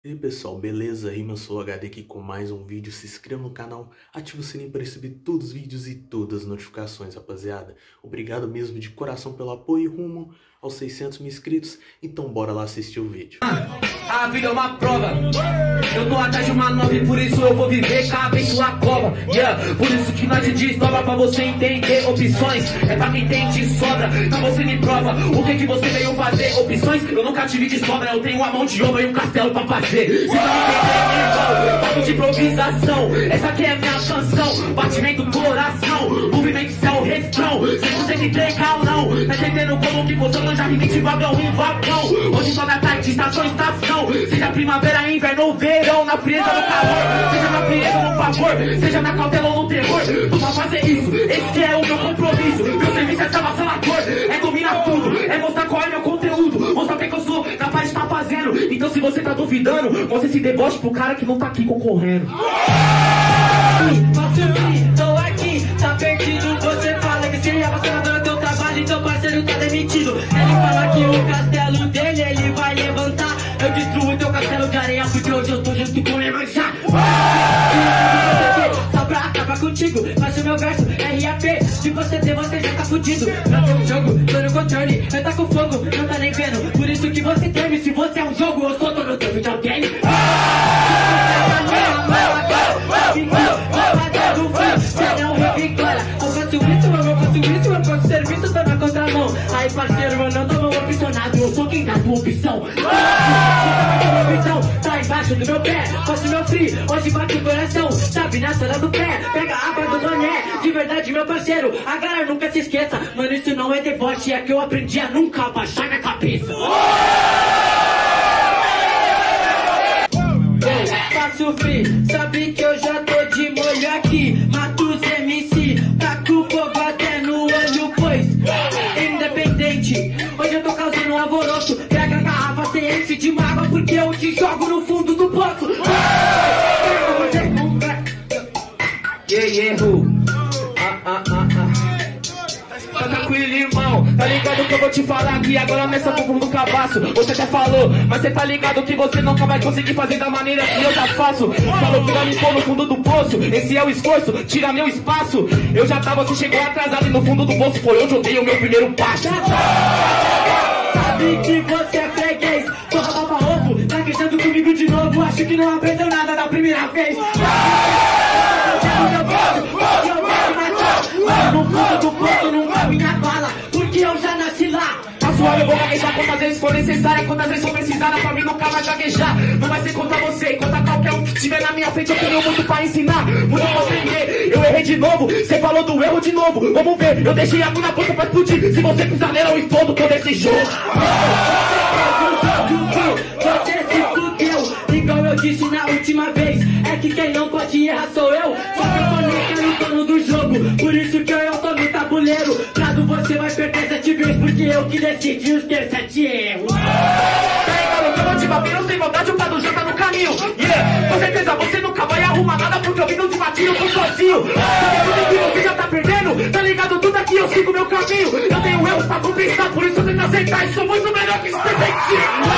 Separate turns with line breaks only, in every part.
E aí pessoal, beleza? Rima, eu sou o HD aqui com mais um vídeo. Se inscreva no canal, ative o sininho para receber todos os vídeos e todas as notificações, rapaziada. Obrigado mesmo de coração pelo apoio rumo aos 600 mil inscritos. Então bora lá assistir o vídeo.
A vida é uma prova. Eu tô atrás de uma nova e por isso eu vou viver cada vez sua cova. Yeah, por isso que nós te desdobra pra você entender opções. É pra quem tem de sobra, então você me prova o que você veio fazer. Opções, eu nunca tive de sobra. Eu tenho uma mão de obra e um castelo pra fazer. Cê tá me entendendo, papo de improvisação. Essa aqui é minha canção, batimento do coração, movimento céu, refrão. Sem você me entregar ou não, tá entendendo como que funciona? Já rimite vagão em vagão. Hoje só na tarde, estação, estação. Seja primavera, inverno ou verão, na frieza ou no calor, seja na frieza ou no favor, seja na cautela ou no terror. Tu vai fazer isso, esse que é o meu compromisso. Meu serviço é salvador, é dominar tudo, é mostrar qual é meu conteúdo, mostrar o que eu sou capaz de estar fazendo. Então se você tá duvidando, você se deboche pro cara que não tá aqui concorrendo. Tô aqui, tá perdido, você fala que seria vacilador no teu trabalho, então parceiro tá demitido. Ele fala que o castelo dele ele vai levantar. Eu destruo teu castelo de areia porque hoje eu tô junto com ele manchar. Só pra acabar contigo, mas o meu verso RAP. Se você tem, você já tá fudido. Pra ter um jogo, tô no controle, eu tá com fogo, não tá nem vendo. Por isso que você teme, se você é um jogo, eu sou todo teu videogame. Eu faço serviço, tô na contramão. Aí parceiro, eu não tô mal opcionado, eu sou quem dá tua opção. Tá embaixo do meu pé, faço meu free, hoje bate o coração. Sabe, na sala do pé, pega a água do mané. De verdade, meu parceiro, a galera nunca se esqueça. Mano, isso não é deboche, é que eu aprendi a nunca abaixar minha cabeça. Faço free, sabe que eu já tô de molho aqui. Mato os MC, taco fogo até no olho, pois independente. Hoje eu tô causando um alvoroço. Pega a garrafa, cê enche de mágoa, porque eu te jogo no fundo do poço. Tá tranquilo, irmão, tá ligado que eu vou te falar aqui agora nessa fundo do cabaço. Você até falou, mas cê tá ligado que você nunca vai conseguir fazer da maneira que eu já faço. Falou que vai me pôr no fundo do poço, esse é o esforço, tira meu espaço. Eu já tava, você chegou atrasado e no fundo do poço foi onde eu dei o meu primeiro passo. Sabe que você é freguês, porra baba ovo, tá queixando comigo de novo, acho que não aprendeu nada da primeira vez. No fundo do poço não vai minha bala, porque eu já nasci lá. Tá suave, eu vou gaguejar quantas vezes for necessária, quantas vezes for precisada, pra mim nunca vai gaguejar. Não vai ser contra você, contra qualquer um que estiver na minha frente. Eu tenho muito pra ensinar, muito pra aprender. Eu errei de novo, cê falou do erro de novo. Vamos ver, eu deixei a mão na boca pra explodir. Se você pisar nela, eu explodo todo esse jogo. Você se fudeu, igual eu disse na última vez. É que quem não pode errar sou eu. Só que eu tô no dono do jogo, por isso que eu tô no tabuleiro. Prado você vai perder 7 vezes, porque eu que decidi os ter 7 erros. Eu vou te bater, não sem maldade, o Pado já tá no caminho. Yeah, com certeza você nunca vai arrumar nada, porque eu vim de batinho, eu tô sozinho. Sabe tudo que você já tá perdendo? Tá ligado tudo aqui, eu sigo meu caminho. Eu tenho erros pra compensar, por isso eu tenho que aceitar. E sou muito melhor que esse detetive.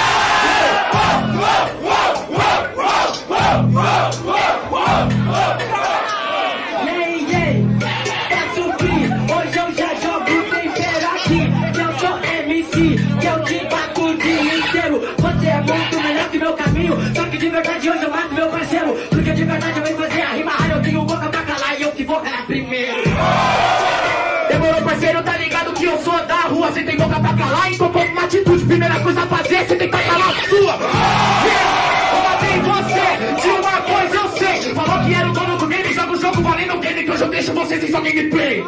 Faço free, hoje eu já jogo tempero aqui. Que eu sou MC, que eu te bato o dia inteiro. Você é muito melhor que meu caminho, só que de verdade hoje eu mato meu parceiro. Porque de verdade eu venho fazer a rima rara, eu tenho boca pra calar e eu que vou calar primeiro. Demorou, parceiro, tá ligado que eu sou da rua. Cê tem boca pra calar, então toma uma atitude. Primeira coisa a fazer, cê tem que calar a sua. Eu matei você, de uma coisa eu sei. Falou que era o dono do game, joga o jogo valendo o game, que hoje eu deixo você sem sua gameplay.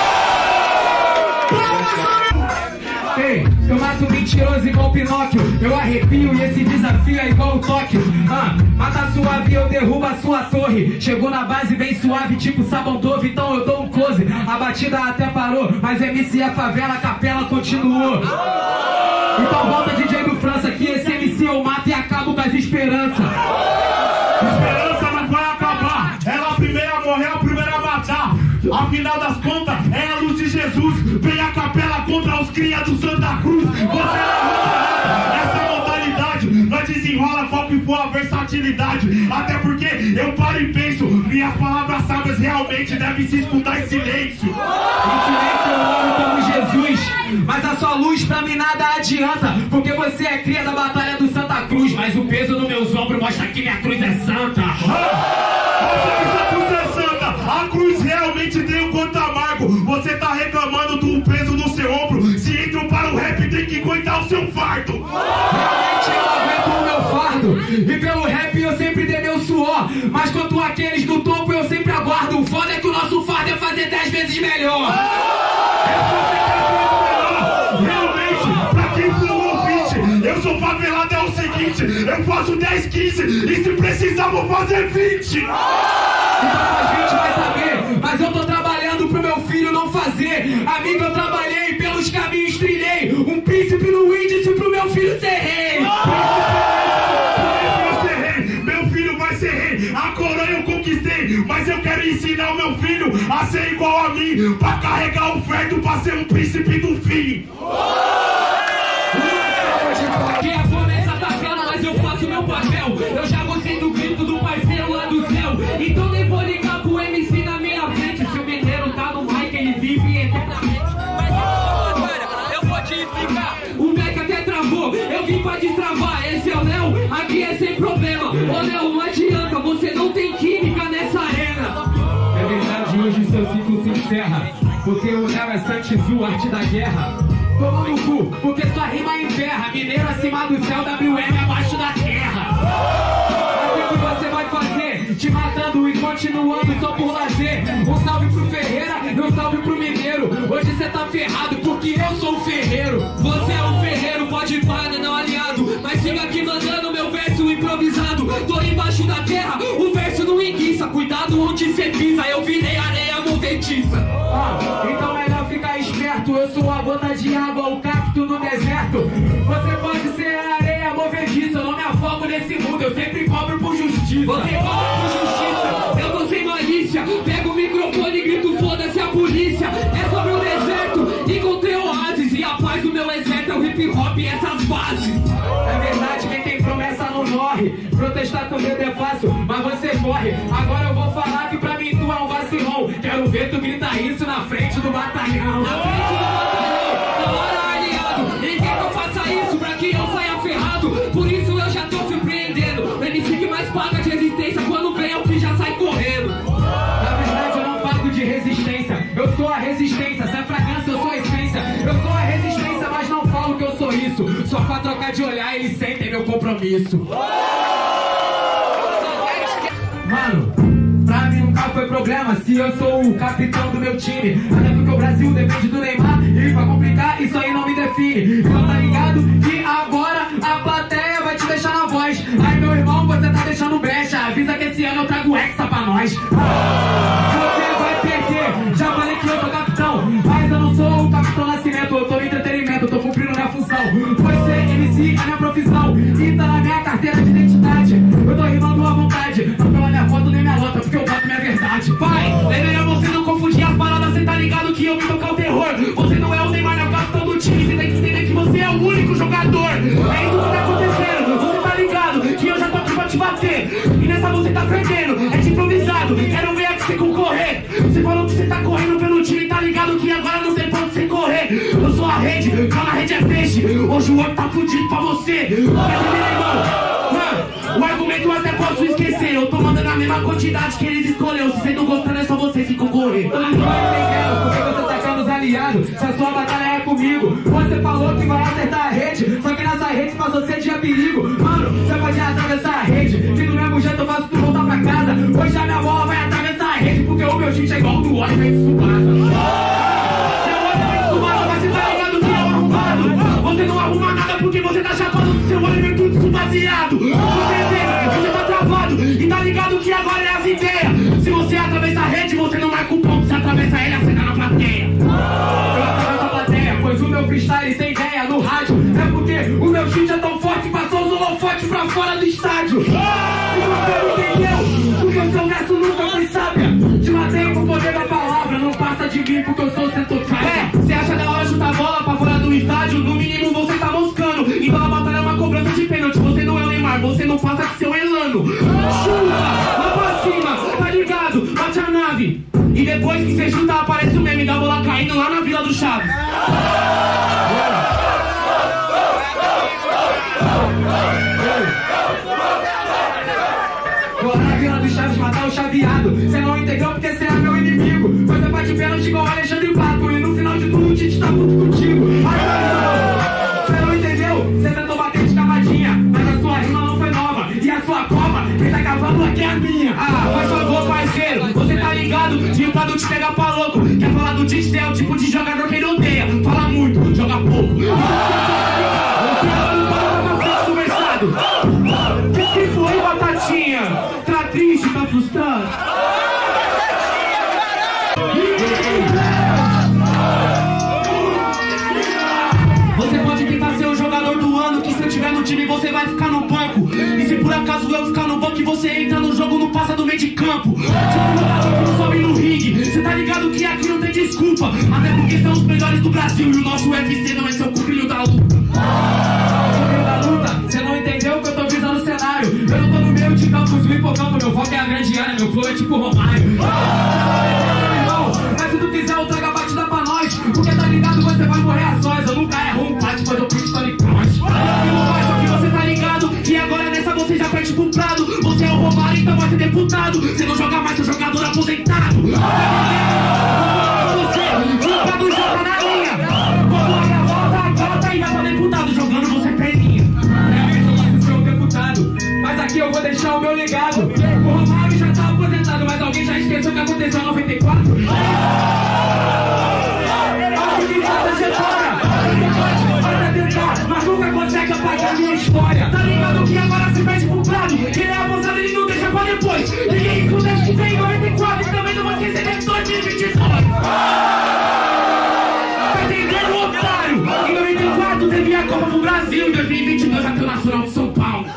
Ei, eu mato mentiroso igual Pinóquio. Eu arrepio e esse desafio é igual o Tóquio. Mata suave, eu derrubo a sua torre. Chegou na base bem suave, tipo sabão Dove, então eu dou um close. A batida até parou, mas MC a favela, a capela continuou. Então volta DJ do França, que esse MC eu mato e acabo com as esperanças.
Esperança não vai acabar, ela a primeira a morrer, a primeira a matar. Afinal das contas, é a luz de Jesus. Vem a capela contra os cria do Santa Cruz. Você não essa modalidade, nós desenrola, foco e sua versatilidade. Até porque eu paro e penso, minhas palavras sábias realmente devem se escutar em silêncio.
Em silêncio eu oro como Jesus, mas a sua luz pra mim nada adianta, porque você é cria da batalha do Santa Cruz, mas o peso nos meus ombros mostra que minha cruz é santa.
A cruz é santa, a cruz realmente tem um gosto amargo. Você tá reclamando do peso no seu ombro, se entra para o rap tem que aguentar o seu fardo.
Realmente eu aguento o meu fardo, e pelo rap eu sempre dei meu suor, mas quanto aqueles do topo eu sempre aguardo. O foda é que o nosso fardo é fazer 10 vezes melhor.
Realmente, pra quem for ouvinte, eu sou favelado, é o seguinte, eu faço 10, 15 e se precisar vou fazer 20.
Então a gente vai saber, mas eu tô trabalhando pro meu filho não fazer. Amigo, eu trabalhei, pelos caminhos trilhei, um príncipe no índice pro meu filho ser rei.
Meu filho vai ser rei, a coroa eu conquistei, mas eu quero ensinar o meu filho a ser igual a mim, pra carregar o fardo, pra ser um príncipe do fim.
Que a promessa tá clara, mas eu faço meu papel. Eu já gostei do grito do parceiro lá do céu, então nem vou ligar pro MC na minha frente. Se o mineiro tá no mic, ele vive eternamente. Mas eu vou te explicar. O Beck até travou, eu vim pra destravar. Esse é o Léo, aqui é sem problema. Ô Léo, não adianta, você não tem química nessa arena. É verdade, hoje seu ciclo se encerra, porque o Léo é Santizu, arte da guerra. Toma no cu, porque sua rima emperra. Mineiro acima do céu, WM abaixo da terra. Assim que você vai fazer, te matando e continuando só por lazer. Um salve pro Ferreira e um salve pro Mineiro. Hoje cê tá ferrado porque eu sou o ferreiro. Você é o ferreiro, pode parar, não aliado, mas siga aqui mandando meu verso improvisado. Tô embaixo da terra, o verso não enguiça. Cuidado onde cê pisa, eu virei areia movediça. Então melhor ficar esperto, eu sou a gota de água, o cacto no deserto. Você pode ser a areia movediça, eu não me afogo nesse mundo, eu sempre cobro por justiça. Você cobra por justiça, eu tô sem malícia. Pego o microfone e grito foda-se a polícia. É sobre o deserto, encontrei oásis, e a paz do meu exército é o hip hop e essas bases. É verdade, quem tem promessa não morre. Protestar com medo é fácil, mas você morre. Agora eu vou falar que pra mim tu é um vacilão. Quero ver tu gritar isso na frente do batalhão. Na frente do batalhão, na hora aliado. Ninguém que eu faça isso pra que eu saia ferrado. Por isso eu já tô surpreendendo. O MC que mais paga de resistência quando vem é o que já sai correndo. Na verdade eu não pago de resistência, eu sou a resistência. Se é fragrância eu sou a essência. Eu sou a resistência, mas não falo que eu sou isso. Só pra trocar de olhar eles sentem meu compromisso. Mano, pra mim nunca foi problema se eu sou o capitão do meu time. Até porque o Brasil depende do Neymar, e pra complicar isso aí não me define. Então tá ligado que agora a plateia vai te deixar na voz. Aí meu irmão, você tá deixando brecha, avisa que esse ano eu trago hexa pra nós. Você vai perder, já falei que eu sou capitão, mas eu não sou o capitão Nascimento. Eu tô no entretenimento, eu tô cumprindo minha função. Pois ser MC é minha profissão e tá na minha carteira de identidade. Eu tô rimando à vontade, não pela minha foto nem minha nota, porque eu boto minha verdade. Pai, é melhor você não confundir as paradas, cê tá ligado que eu vim tocar o terror. Você não é o Neymar, é o capitão do time, cê tem que entender que você é o único jogador. É isso que tá acontecendo, você tá ligado que eu já tô aqui pra te bater. E nessa você tá perdendo, é de improvisado, quero ver aqui você concorrer. Você falou que você tá correndo pelo time, tá ligado que agora não tem pra onde você correr. Eu sou a rede, quando a rede é peixe, hoje o outro tá fudido pra você. Quer dizer, irmão? O argumento eu até posso esquecer, eu tô mandando a mesma quantidade que eles escolheram. Se você não gostando é só você se concorrer. Eu não tô entendendo porque você tá com os aliados, se a sua batalha é comigo. Você falou que vai acertar a rede, só que nessa rede pra você tinha perigo. Mano, você pode atravessar a rede, que do mesmo jeito eu faço tu voltar pra casa. Hoje a minha bola vai atravessar a rede, porque o meu chute é igual do Oliver de Tsubasa. Mas você tá ligado que é um arrombado. Você não arruma nada porque você tá chapado do seu Oliver tudo subaseado. Você tá travado e tá ligado que agora é as ideias. Se você atravessa a rede, você não marca o ponto. Se atravessa ele, você tá na plateia. Eu atravesso a plateia, pois o meu freestyle tem ideia no rádio. É porque o meu chute é tão forte que passou os holofotes pra fora do estádio. E você não entendeu, porque o seu verso nunca foi sábia. Te matei com o poder da palavra, não passa de mim porque eu sou centocário. Você acha da hora chutar a bola pra fora do estádio? No mínimo você tá moscando. Então a batalha é uma cobrança de pênalti. Você não é o Neymar, você não passa que seu mano. Chuva, lá pra cima, tá ligado? Bate a nave. E depois que cê chuta, aparece o meme da bola caindo lá na Vila do Chaves. Vou lá na Vila do Chaves matar o chaveado. Cê não entendeu porque cê é meu inimigo. Você bate pênalti igual Alexandre Pato. E no final de tudo o Tite tá puto contigo. Cê não entendeu? Cê tentou bater de cavadinha, mas a sua rima não foi nova. E a sua cova, quem tá cavando aqui é a minha. Ah, faz favor, parceiro, você tá ligado? Tinha pra não te pegar pra louco. Quer falar do Tite, é o tipo de jogador que ele odeia. Fala muito, joga pouco. Que foi, Batatinha? Tá triste, tá frustrado? Você pode tentar ser o jogador do ano, que se eu tiver no time você vai ficar no banco. E se por acaso eu ficar no banco e você entra no jogo, não passa do meio de campo. Tipo um jogador que não sobe no ringue. Cê tá ligado que aqui não tem desculpa. Até porque são os melhores do Brasil e o nosso UFC não é seu cupinho da luta. Cê não entendeu que eu tô visando o cenário. Eu não tô no meio de campo, no hipocampo. Meu foco é a grande área, meu flow é tipo Romário. Mas se tu quiser eu trago a batida pra nós. Porque tá ligado, você vai morrer a sós. Eu nunca erro um passe, mas eu pinto Tony Cross. Só que você tá ligado que agora nessa você já perde pro Prado. Você é o Romário, então vai ser deputado. Você não joga mais, seu jogador aposentado. Você nunca não joga na linha. Quando a volta e vai pra deputado. Jogando você perninha. Mas aqui eu vou deixar o meu legado. O Romário já tá aposentado, mas alguém já esqueceu o que aconteceu em 94? Acho que essa trajetória você pode tentar, mas nunca consegue apagar a minha história. Tá ligado que agora se perde pro Prado. Ele é abusado, ele não deixa pra depois. Ninguém escuta que tem em 94 e também não vai esquecer de 2022. Tá entendendo, otário? Em 94 teve a Copa pro Brasil, em 2022 até o Nacional de São Paulo.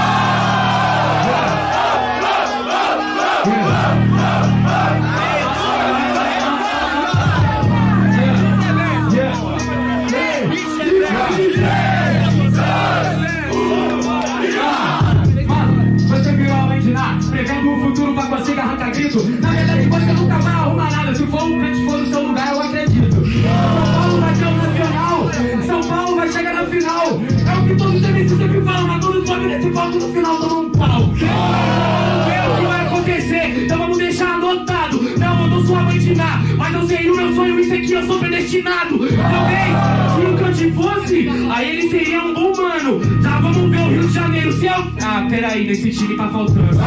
Você virou a Mandiná, prevendo o futuro pra conseguir arrancar grito. Na verdade você nunca vai arrumar nada. Se for um pet for no seu lugar, eu acredito. São Paulo vai ter o Nacional, São Paulo vai chegar na final. É o que todos os MCs sempre falam, mas todos sobem nesse palco no final dando um pau. Vamos ver o que vai acontecer, então vamos deixar anotado. Não, eu não sou a Mandiná, mas eu sei o meu sonho, isso aqui eu sou predestinado. Talvez, se o Cante fosse, aí ele seria um bom mano. Já vamos ver o Rio de Janeiro, se eu... Ah, peraí, nesse time tá faltando.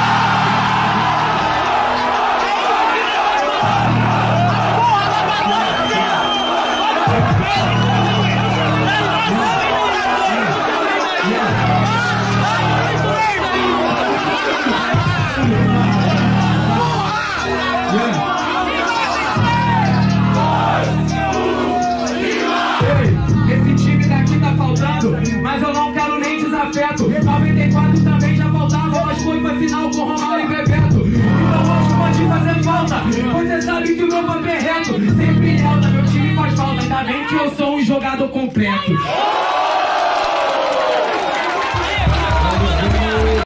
Esse time daqui tá faltando, mas eu não quero nem desafeto. 94 também já faltava, mas foi pra final com Romário e Bebeto. Então hoje pode fazer falta, você sabe que o meu papo é reto. Sempre alta, meu time faz falta, ainda bem que eu sou um jogador completo.